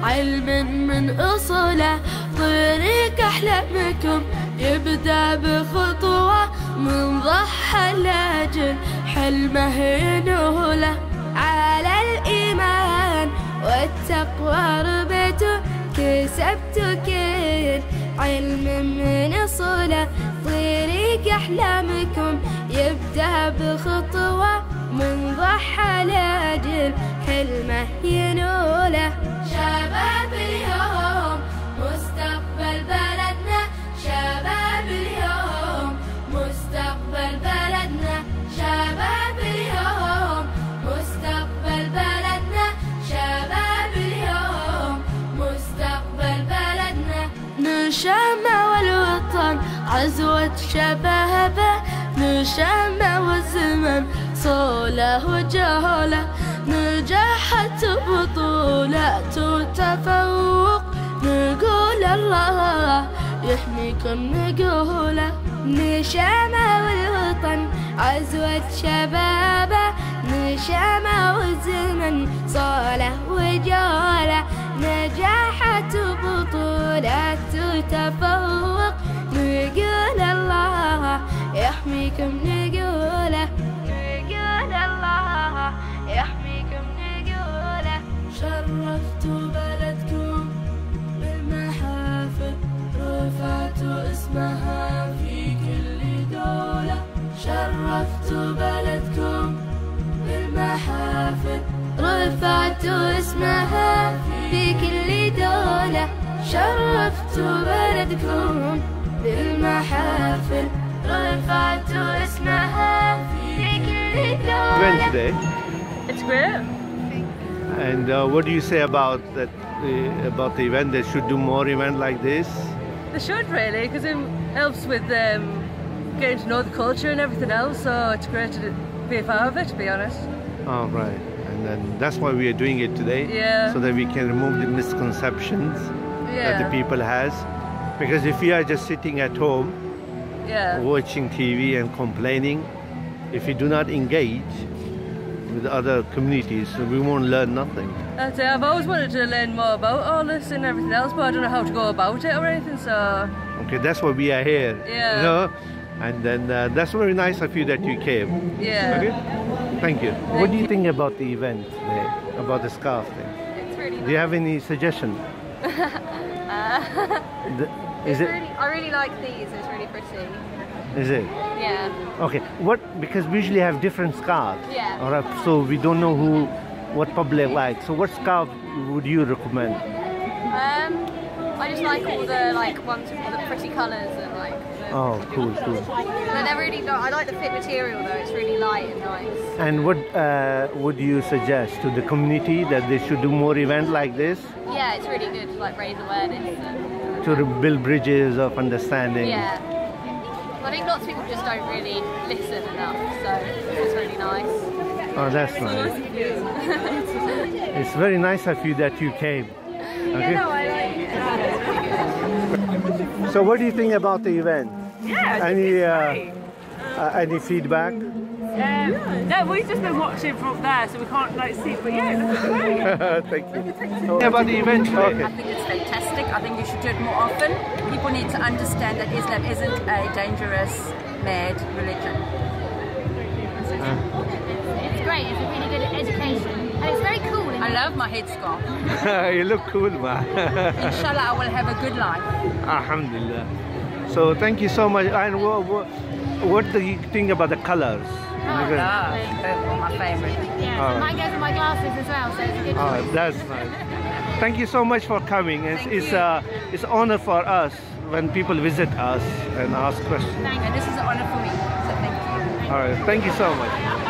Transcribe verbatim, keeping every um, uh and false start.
علم من أصوله طريق أحلامكم يبدأ بخطوة من ضحى لأجل حلمه ينوله على الإيمان والتقوى ربيته كسبت كل علم من أصوله طريق أحلامكم يبدأ بخطوة من ضحى لأجل حلمه ينوله شباب اليوم مستقبل بلدنا شباب اليوم مستقبل بلدنا شباب اليوم مستقبل بلدنا شباب اليوم مستقبل بلدنا نشامة والوطن عزوة شبابه نشامة والزمن صوله وجهله نجاحة بطولة تفوق نقول الله يحميكم نقوله نشامة والوطن عزوة شبابه نشامة والزمن صوله وجهله نجاحة بطولة تفوق نقول الله يحميكم نقوله نقول الله يحميكم نقوله شرفت بلدكم بالمحافل رفعت اسمها في كل دولة شرفت بلدكم بالمحافل رفعت اسمها في كل دولة شرفت بلدكم بالمحافل رفعت اسمها في كل دولة. Today. It's great. And uh, what do you say about that? Uh, about the event? They should do more events like this. They should really, because it helps with um, getting to know the culture and everything else. So it's great to be a part of it, to be honest. Oh, right. And then that's why we are doing it today. Yeah. So that we can remove the misconceptions Yeah. that the people has. Because if we are just sitting at home, Yeah. watching T V and complaining, if we do not engage with other communities, we won't learn nothing. That's it. I've always wanted to learn more about all this and everything else, but I don't know how to go about it or anything. So. Okay, that's why we are here. Yeah. You know? And then uh, that's very nice of you that you came. Yeah. Okay? Thank you. What do you think about the event today? About the scarf thing? It's really nice. Do you have any suggestion? uh, The, is it's it? really, I really like these, it's really pretty. Is it? Yeah. Okay. What? Because we usually have different scarves. Yeah. All right. So we don't know who, what public likes. So what scarf would you recommend? Um, I just like all the like ones with all the pretty colours and like. The, Oh, cool, cool. and they're really. I like the fit material though. It's really light and nice. And what uh, would you suggest to the community that they should do more events like this Yeah, it's really good to like raise awareness. And, to build bridges of understanding? yeah. I think lots of people just don't really listen enough, so it's really nice. Oh, that's nice. It's very nice of you that you came. Okay. Yeah, no, I like it. So what do you think about the event? Yeah, Any uh, great. uh, any feedback? Um, no, we've just been watching from up there, so we can't like see. But yeah, it looks great. Thank you. About the event today. I think it's fantastic. I think we should do it more often. People need to understand that Islam isn't a dangerous, mad religion. It's great, it's a really good education. And it's very cool. I love my headscarf. You look cool, man. Inshallah, I will have a good life. Alhamdulillah. So thank you so much. And what, what, what do you think about the colors? I love purple, my favourite. Yeah, Oh. so mine goes with my glasses as well, so it's a good Oh, choice. that's nice. Thank you so much for coming. It's Thank it's you. uh, it's honor for us when people visit us and ask questions. And this is an honour for me, so thank you. All right. Thank you so much.